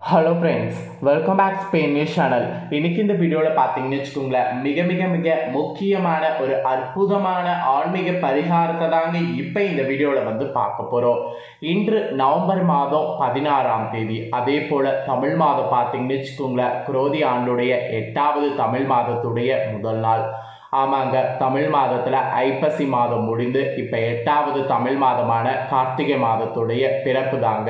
Hello friends, welcome back Spain news channel. இன்னைக்கு இந்த வீடியோவில் பார்த்தீங்கன்னு வச்சுக்கோங்களேன், மிக மிக மிக முக்கியமான ஒரு அற்புதமான ஆன்மீக பரிகாரத்தை தாங்க இப்போ இந்த வீடியோவில் பார்க்க போகிறோம். இன்று நவம்பர் மாதம் 16ஆம் தேதி, அதே போல் தமிழ் மாதம் பார்த்தீங்கன்னு வச்சுக்கோங்களேன், குரோதி ஆண்டுடைய 8வது தமிழ் மாதத்துடைய முதல் நாள். ஆமாங்க, தமிழ் மாதத்தில் ஐப்பசி மாதம் முடிந்து இப்போ 8வது தமிழ் மாதமான கார்த்திகை மாதத்துடைய பிறப்பு தாங்க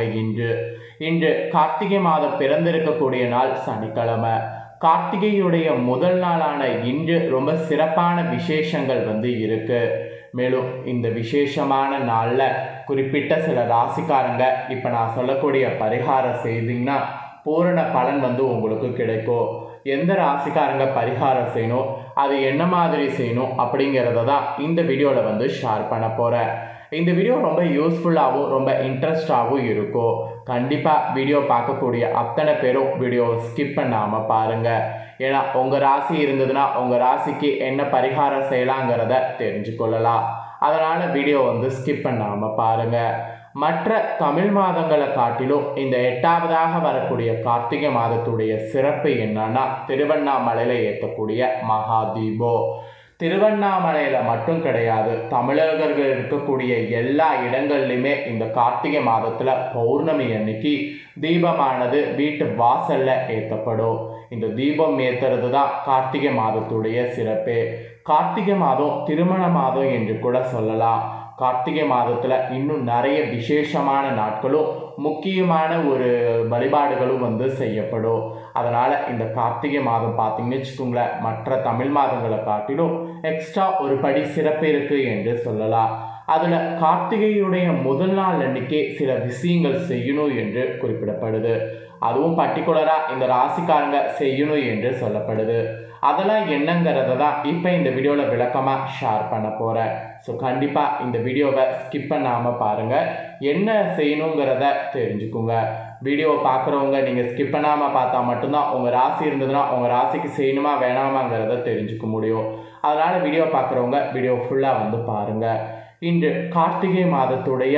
இன்று கார்த்திகை மாதம் பிறந்திருக்கக்கூடிய நாள் சனிக்கிழமை. கார்த்திகையுடைய முதல் நாளான இன்று ரொம்ப சிறப்பான விசேஷங்கள் இருக்கு. மேலும் இந்த விசேஷமான நாளில் குறிப்பிட்ட சில ராசிக்காரங்க இப்போ நான் சொல்லக்கூடிய பரிகாரம் செய்தீங்கன்னா பூரண பலன் உங்களுக்கு கிடைக்கும். எந்த ராசிக்காரங்க பரிகாரம் செய்யணும், அது என்ன மாதிரி செய்யணும் அப்படிங்கிறத தான் இந்த வீடியோவில் ஷேர் பண்ண போகிறேன். இந்த வீடியோ ரொம்ப யூஸ்ஃபுல்லாகவும் ரொம்ப இன்ட்ரெஸ்டாகவும் இருக்கும். கண்டிப்பாக வீடியோ பார்க்கக்கூடிய அத்தனை பேரும் வீடியோவை ஸ்கிப் பண்ணாமல் பாருங்கள். ஏன்னா உங்கள் ராசி இருந்ததுன்னா உங்கள் ராசிக்கு என்ன பரிகாரம் செய்யலாங்கிறத தெரிஞ்சுக்கொள்ளலாம். அதனால் வீடியோ ஸ்கிப் பண்ணாமல் பாருங்கள். மற்ற தமிழ் மாதங்களை காட்டிலும் இந்த 8வதாக வரக்கூடிய கார்த்திகை மாதத்துடைய சிறப்பு என்னன்னா, திருவண்ணாமலையில் ஏற்றக்கூடிய மகா தீபம். திருவண்ணாமலையில் மட்டும் கிடையாது, தமிழர்கள் இருக்கக்கூடிய எல்லா இடங்கள்லையுமே இந்த கார்த்திகை மாதத்தில் பௌர்ணமி அன்னைக்கு தீபமானது வீட்டு வாசலில் ஏற்றப்படும். இந்த தீபம் ஏற்றுறது தான் கார்த்திகை மாதத்துடைய சிறப்பு. கார்த்திகை மாதம் திருமண மாதம் என்று கூட சொல்லலாம். கார்த்திகை மாதத்தில் இன்னும் நிறைய விசேஷமான நாட்களும் முக்கியமான ஒரு வழிபாடுகளும் செய்யப்படும். அதனால் இந்த கார்த்திகை மாதம் பார்த்தீங்கன்னு வச்சுக்கோங்களேன், மற்ற தமிழ் மாதங்களை காட்டிலும் எக்ஸ்ட்ரா ஒரு படி சிறப்பு இருக்குது என்று சொல்லலாம். அதில் கார்த்திகையுடைய முதல் நாள் அன்னைக்கே சில விஷயங்கள் செய்யணும் என்று குறிப்பிடப்படுது. அதுவும் பர்டிகுலராக இந்த ராசிக்காரங்க செய்யணும் என்று சொல்லப்படுது. அதெல்லாம் என்னங்கிறத தான் இப்போ இந்த வீடியோவில் விளக்கமாக ஷேர் பண்ண போகிறேன். ஸோ கண்டிப்பாக இந்த வீடியோவை ஸ்கிப் பண்ணாமல் பாருங்கள். என்ன செய்யணுங்கிறத தெரிஞ்சுக்குங்க. வீடியோவை பார்க்குறவங்க நீங்கள் ஸ்கிப் பண்ணாமல் பார்த்தா மட்டும்தான் உங்கள் ராசி இருந்ததுன்னா உங்கள் ராசிக்கு செய்யணுமா வேணாமாங்கிறத தெரிஞ்சுக்க முடியும். அதனால் வீடியோ பார்க்குறவங்க வீடியோ ஃபுல்லாக பாருங்கள். இன்று கார்த்திகை மாதத்துடைய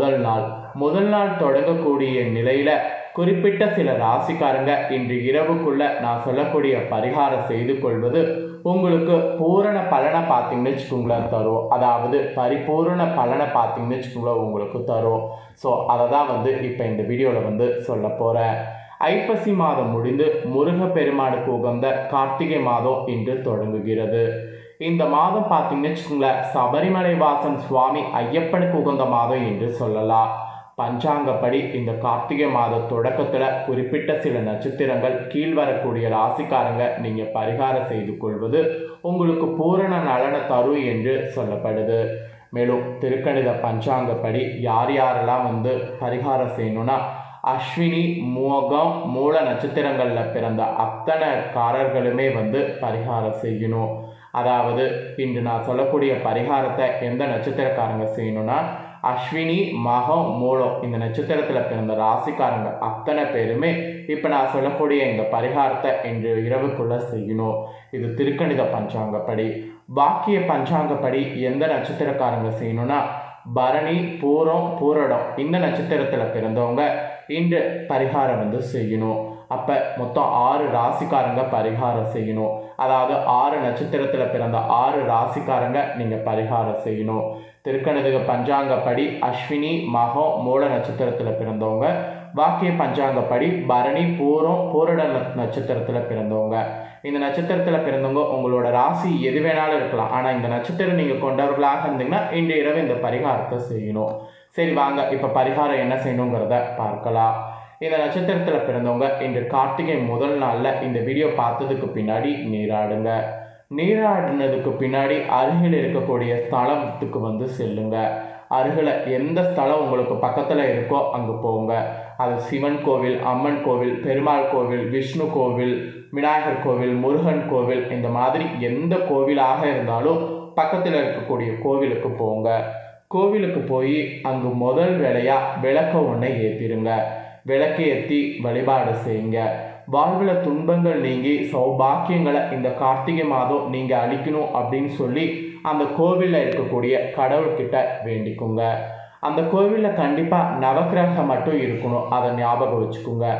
முதல் நாள் தொடங்கக்கூடிய நிலையில் குறிப்பிட்ட சில ராசிக்காரங்க இன்று இரவுக்குள்ள நான் சொல்லக்கூடிய பரிகாரம் செய்து கொள்வது உங்களுக்கு பூரண பலனை பார்த்தீங்கன்னு வச்சுக்கோங்களேன் தரும். அதாவது பரிபூரண பலனை பார்த்தீங்கன்னு வச்சுக்கோங்களேன் உங்களுக்கு தரும். ஸோ அதை தான் இப்போ இந்த வீடியோவில் சொல்ல போகிறேன். ஐப்பசி மாதம் முடிந்து முருகப்பெருமானுக்கு உகந்த கார்த்திகை மாதம் இன்று தொடங்குகிறது. இந்த மாதம் பார்த்தீங்கன்னு வச்சுக்கோங்களேன், சபரிமலை வாசன் சுவாமி ஐயப்பனுக்கு உகந்த மாதம் என்று சொல்லலாம். பஞ்சாங்கப்படி இந்த கார்த்திகை மாத தொடக்கத்தில் குறிப்பிட்ட சில நட்சத்திரங்கள் கீழ் வரக்கூடிய ராசிக்காரங்க நீங்கள் பரிகாரம் செய்து கொள்வது உங்களுக்கு பூரண நலனை தரும் என்று சொல்லப்படுது. மேலும் திருக்கணித பஞ்சாங்கப்படி யார் யாரெல்லாம் பரிகாரம் செய்யணும்னா, அஸ்வினி மோகம் மூல நட்சத்திரங்களில் பிறந்த அத்தனை காரர்களுமே பரிகாரம் செய்யணும். அதாவது இன்று நான் சொல்லக்கூடிய பரிகாரத்தை எந்த நட்சத்திரக்காரங்க செய்யணும்னா, அஸ்வினி மகம் மூலம் இந்த நட்சத்திரத்தில் பிறந்த ராசிக்காரங்க அத்தனை பேருமே இப்போ நான் சொல்லக்கூடிய இந்த பரிகாரத்தை இன்று இரவுக்குள்ளே செய்யணும். இது திருக்கணித பஞ்சாங்கப்படி. வாக்கிய பஞ்சாங்கப்படி எந்த நட்சத்திரக்காரங்க செய்யணும்னா, பரணி பூரம் பூரடம் இந்த நட்சத்திரத்தில் பிறந்தவங்க இன்று பரிகாரம் செய்யணும். அப்போ மொத்தம் 6 ராசிக்காரங்க பரிகாரம் செய்யணும். அதாவது 6 நட்சத்திரத்தில் பிறந்த 6 ராசிக்காரங்க நீங்கள் பரிகாரம் செய்யணும். திருக்கணித பஞ்சாங்கப்படி அஸ்வினி மகம் மூல நட்சத்திரத்தில் பிறந்தவங்க, வாக்கிய பஞ்சாங்கப்படி பரணி பூரம் பூரட நட்சத்திரத்தில் பிறந்தவங்க. இந்த நட்சத்திரத்தில் பிறந்தவங்க உங்களோட ராசி எது வேணாலும் இருக்கலாம். ஆனால் இந்த நட்சத்திரம் நீங்கள் கொண்டவர்களாக இருந்தீங்கன்னா இன்று இரவு இந்த பரிகாரத்தை செய்யணும். சரி வாங்க, இப்போ பரிகாரம் என்ன செய்யணுங்கிறத பார்க்கலாம். இந்த நட்சத்திரத்தில் பிறந்தவங்க இன்று கார்த்திகை முதல் நாளில் இந்த வீடியோ பார்த்ததுக்கு பின்னாடி நீராடுங்க. நீராடினதுக்கு பின்னாடி அருகில் இருக்கக்கூடிய ஸ்தலத்துக்கு செல்லுங்க. அருகில் எந்த ஸ்தலம் உங்களுக்கு பக்கத்தில் இருக்கோ அங்கே போங்க. அது சிவன் கோவில், அம்மன் கோவில், பெருமாள் கோவில், விஷ்ணு கோவில், விநாயகர் கோவில், முருகன் கோவில், இந்த மாதிரி எந்த கோவிலாக இருந்தாலும் பக்கத்தில் இருக்கக்கூடிய கோவிலுக்கு போங்க. கோவிலுக்கு போய் அங்கு முதல் வேளையாக விளக்க ஒன்றை ஏற்றிடுங்க. விளக்கு ஏற்றி வழிபாடு செய்யுங்க. வாழ்வில் துன்பங்கள் நீங்கி சௌபாக்கியங்களை இந்த கார்த்திகை மாதம் நீங்கள் அளிக்கணும் அப்படின்னு சொல்லி அந்த கோவிலில் இருக்கக்கூடிய கடவுள்கிட்ட வேண்டிக்குங்க. அந்த கோவிலில் கண்டிப்பாக நவக்கிரகம் மட்டும் இருக்கணும், அதை ஞாபகம் வச்சுக்கோங்க.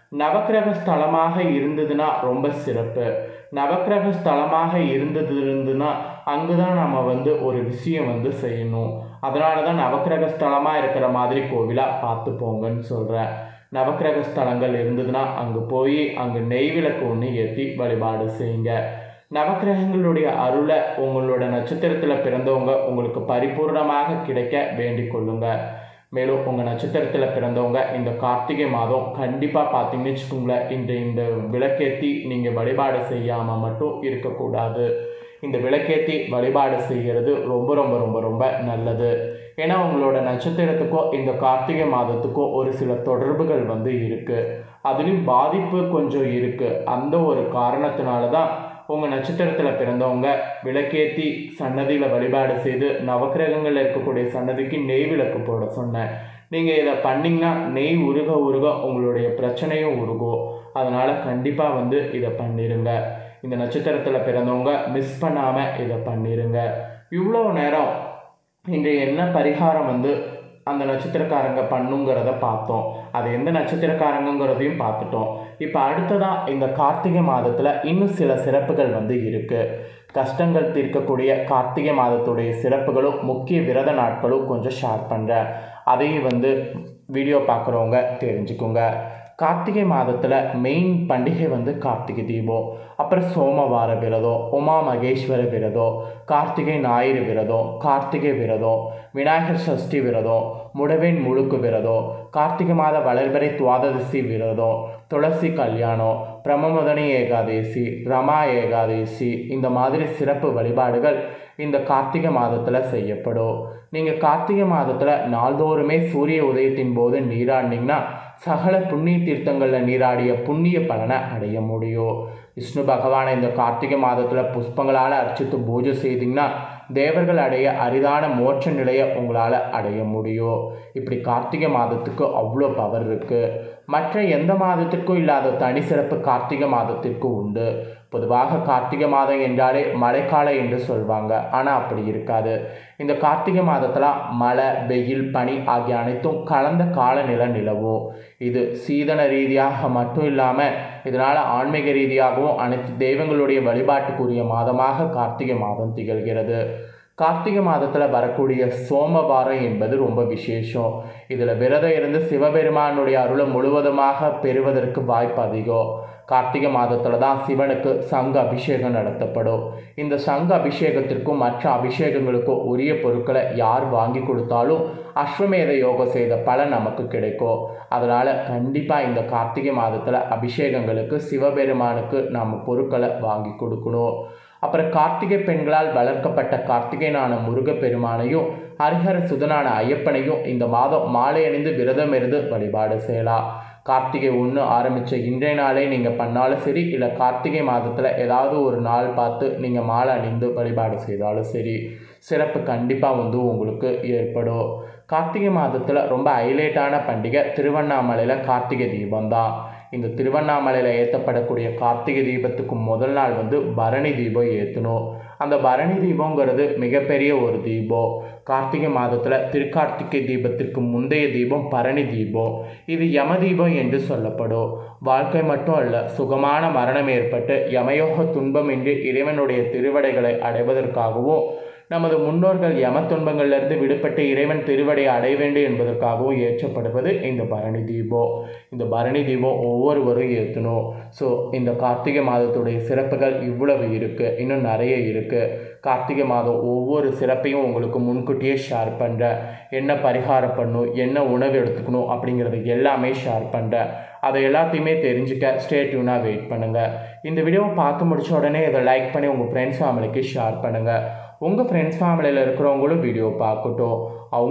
நவக்கிரக ஸ்தலமாக இருந்ததுன்னா ரொம்ப சிறப்பு. நவக்கிரக ஸ்தலமாக இருந்ததுன்னா அங்கே தான் நம்ம வந்து ஒரு விஷயம் வந்து செய்யணும். அதனால தான் நவக்கிரக ஸ்தலமாக இருக்கிற மாதிரி கோவிலாக பார்த்து போங்கன்னு சொல்கிறேன். நவக்கிரக ஸ்தலங்கள் இருந்ததுன்னா அங்கே போய் அங்கே நெய் விளக்கு ஒன்று ஏற்றி வழிபாடு செய்யுங்க. நவக்கிரகங்களுடைய அருளை உங்களோட நட்சத்திரத்தில் பிறந்தவங்க உங்களுக்கு பரிபூர்ணமாக கிடைக்க வேண்டிக் கொள்ளுங்க. மேலும் உங்கள் நட்சத்திரத்தில் பிறந்தவங்க இந்த கார்த்திகை மாதம் கண்டிப்பாக பார்த்தீங்கன்னு வச்சுக்கோங்களேன், இந்த விளக்கேற்றி நீங்கள் வழிபாடு செய்யாமல் மட்டும் இருக்கக்கூடாது. இந்த விளக்கேற்றி வழிபாடு செய்கிறது ரொம்ப ரொம்ப ரொம்ப ரொம்ப நல்லது. ஏன்னா உங்களோட நட்சத்திரத்துக்கோ இந்த கார்த்திகை மாதத்துக்கோ ஒரு சில தொடர்புகள் வந்து இருக்குது. அதுலேயும் பாதிப்பு கொஞ்சம் இருக்குது. அந்த ஒரு காரணத்தினால தான் உங்கள் நட்சத்திரத்தில் பிறந்தவங்க விளக்கேற்றி சன்னதியில் வழிபாடு செய்து நவக்கிரகங்களில் இருக்கக்கூடிய சன்னதிக்கு நெய் விளக்கு போட சொன்னேன். நீங்கள் இதை பண்ணிங்கன்னா நெய் உருக உருக உங்களுடைய பிரச்சனையும் உருகும். அதனால் கண்டிப்பாக வந்து இதை பண்ணிடுங்க. இந்த நட்சத்திரத்தில் பிறந்தவங்க மிஸ் பண்ணாமல் இதை பண்ணிடுங்க. இவ்வளோ நேரம் இன்று என்ன பரிகாரம் வந்து அந்த நட்சத்திரக்காரங்க பண்ணுங்கிறத பார்த்தோம். அது எந்த நட்சத்திரக்காரங்கிறதையும் பார்த்துட்டோம். இப்போ அடுத்ததாக இந்த கார்த்திகை மாதத்தில் இன்னும் சில சிறப்புகள் வந்து இருக்குது. கஷ்டங்கள் தீர்க்கக்கூடிய கார்த்திகை மாதத்துடைய சிறப்புகளும் முக்கிய விரத நாட்களும் கொஞ்சம் ஷேர் பண்ணுறேன். அதையும் வந்து வீடியோ பார்க்குறவங்க தெரிஞ்சுக்குங்க. கார்த்திகை மாதத்தில் மெயின் பண்டிகை வந்து கார்த்திகை தீபம், அப்புறம் சோமவார விரதம், உமா மகேஸ்வர விரதம், கார்த்திகை ஞாயிறு விரதம், கார்த்திகை விரதம், விநாயகர் சஷ்டி விரதம், முடவேன் முழுக்கு விரதம், கார்த்திகை மாத வளர்பிறை துவாதசி விரதம், துளசி கல்யாணம், பிரம்மமுதனி ஏகாதேசி, ரமா ஏகாதேசி, இந்த மாதிரி சிறப்பு வழிபாடுகள் இந்த கார்த்திகை மாதத்தில் செய்யப்படும். நீங்கள் கார்த்திகை மாதத்தில் நாள்தோறுமே சூரிய உதயத்தின் போது நீராடினீங்கன்னா சகல புண்ணிய தீர்த்தங்களில் நீராடிய புண்ணிய பலனை அடைய முடியும். விஷ்ணு பகவானை இந்த கார்த்திகை மாதத்தில் புஷ்பங்களால் அர்ச்சித்து பூஜை செய்தீங்கன்னா தேவர்கள் அடைய அரிதான மோட்ச நிலையை உங்களால் அடைய முடியும். இப்படி கார்த்திகை மாதத்துக்கு அவ்வளோ பவர் இருக்குது. மற்ற எந்த மாதத்திற்கும் இல்லாத தனி சிறப்பு கார்த்திகை மாதத்திற்கு உண்டு. பொதுவாக கார்த்திகை மாதம் என்றாலே மழைக்காலம் என்று சொல்வாங்க. ஆனால் அப்படி இருக்காது. இந்த கார்த்திகை மாதத்தில் மழை, வெயில், பனி ஆகிய அனைத்தும் கலந்த காலநிலை நிலவும். இது சீதன ரீதியாக மட்டும் இல்லாமல் இதனால் ஆன்மீக ரீதியாகவும் அனைத்து தெய்வங்களுடைய வழிபாட்டுக்குரிய மாதமாக கார்த்திகை மாதம் திகழ்கிறது. கார்த்திகை மாதத்தில் வரக்கூடிய சோமவாரம் என்பது ரொம்ப விசேஷம். இதில் விரதம் இருந்து சிவபெருமானுடைய அருளை முழுவதுமாக பெறுவதற்கு வாய்ப்பு அதிகம். கார்த்திகை மாதத்தில் தான் சிவனுக்கு சங்க அபிஷேகம் நடத்தப்படும். இந்த சங்க அபிஷேகத்திற்கும் மற்ற அபிஷேகங்களுக்கும் உரிய பொருட்களை யார் வாங்கி கொடுத்தாலும் அஸ்வமேத யோகம் செய்த பலன் நமக்கு கிடைக்கும். அதனால் கண்டிப்பாக இந்த கார்த்திகை மாதத்தில் அபிஷேகங்களுக்கு சிவபெருமானுக்கு நம்ம பொருட்களை வாங்கி கொடுக்கணும். அப்புறம் கார்த்திகை பெண்களால் வளர்க்கப்பட்ட கார்த்திகைனான முருகப்பெருமானையும் ஹரிஹர சுதனான ஐயப்பனையும் இந்த மாதம் மாலை அணிந்து விரதம் இருந்து வழிபாடு செய்யலாம். கார்த்திகை 1 ஆரம்பித்த இன்றைய நாளே நீங்கள் பண்ணாலும் சரி, இல்லை கார்த்திகை மாதத்தில் ஏதாவது ஒரு நாள் பார்த்து நீங்கள் மாலை அணிந்து வழிபாடு செய்தாலும் சரி, சிறப்பு கண்டிப்பாக வந்து உங்களுக்கு ஏற்படும். கார்த்திகை மாதத்தில் ரொம்ப ஹைலைட்டான பண்டிகை திருவண்ணாமலையில் கார்த்திகை தீபம் தான். இந்த திருவண்ணாமலையில் ஏற்றப்படக்கூடிய கார்த்திகை தீபத்துக்கு முதல் நாள் வந்து பரணி தீபம் ஏற்றணும். அந்த பரணி தீபங்கிறது மிகப்பெரிய ஒரு தீபம். கார்த்திகை மாதத்தில் திருக்கார்த்திகை தீபத்திற்கு முந்தைய தீபம் பரணி தீபம். இது யம தீபம் என்று சொல்லப்படும். வாழ்க்கை மட்டும் அல்ல, சுகமான மரணம் ஏற்பட்டு யமயோக துன்பமின்றி இறைவனுடைய திருவடைகளை அடைவதற்காகவும் நமது முன்னோர்கள் யம துன்பங்களிலிருந்து விடுபட்டு இறைவன் திருவடையை அடைய வேண்டும் என்பதற்காகவும் ஏற்றப்படுவது இந்த பரணி தீபம். இந்த பரணி தீபம் ஒவ்வொருவரும் ஏற்றணும். ஸோ இந்த கார்த்திகை மாதத்துடைய சிறப்புகள் இவ்வளவு இருக்குது, இன்னும் நிறைய இருக்குது. கார்த்திகை மாதம் ஒவ்வொரு சிறப்பையும் உங்களுக்கு முன்கூட்டியே ஷேர் பண்ணுறேன். என்ன பரிகாரம் பண்ணணும், என்ன உணவு எடுத்துக்கணும் அப்படிங்கிறது எல்லாமே ஷேர் பண்ணுறேன். அதை எல்லாத்தையுமே தெரிஞ்சுக்க ஸ்டே டியூனாக வெயிட் பண்ணுங்கள். இந்த வீடியோவை பார்த்து முடித்த உடனே இதை லைக் பண்ணி உங்கள் ஃப்ரெண்ட்ஸ் ஃபேமிலிக்கு ஷேர் பண்ணுங்கள். உங்கள் ஃப்ரெண்ட்ஸ் ஃபேமிலியில் இருக்கிறவங்களும் வீடியோ பார்க்கட்டும்.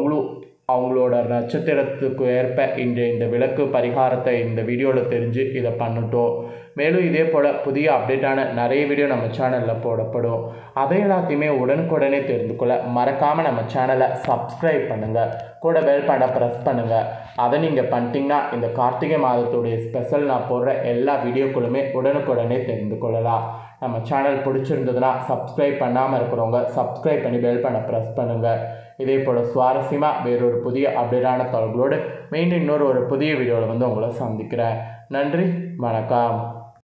அவங்களோட நட்சத்திரத்துக்கு ஏற்ப இந்த விளக்கு பரிகாரத்தை இந்த வீடியோவில் தெரிஞ்சு இதை பண்ணட்டும். மேலும் இதே போல் புதிய அப்டேட்டான நிறைய வீடியோ நம்ம சேனலில் போடப்படும். அதை எல்லாத்தையுமே உடனுக்குடனே தெரிந்து கொள்ள மறக்காமல் நம்ம சேனலை சப்ஸ்கிரைப் பண்ணுங்கள். கூட பெல் பட்டனை ப்ரெஸ் பண்ணுங்கள். அதை நீங்கள் பண்ணிட்டீங்கன்னா இந்த கார்த்திகை மாதத்துடைய ஸ்பெஷல் நான் போடுற எல்லா வீடியோக்களுமே உடனுக்குடனே தெரிந்து கொள்ளலாம். நம்ம சேனல் பிடிச்சிருந்ததுன்னா சப்ஸ்கிரைப் பண்ணாமல் இருக்கிறவங்க சப்ஸ்கிரைப் பண்ணி பெல் பட்டனை ப்ரெஸ் பண்ணுங்கள். இதே போல் சுவாரஸ்யமாக வேறொரு புதிய அப்டேட்டான தகவலோடு மீண்டும் இன்னொரு புதிய வீடியோவில் வந்து உங்களை சந்திக்கிறேன். நன்றி, வணக்கம்.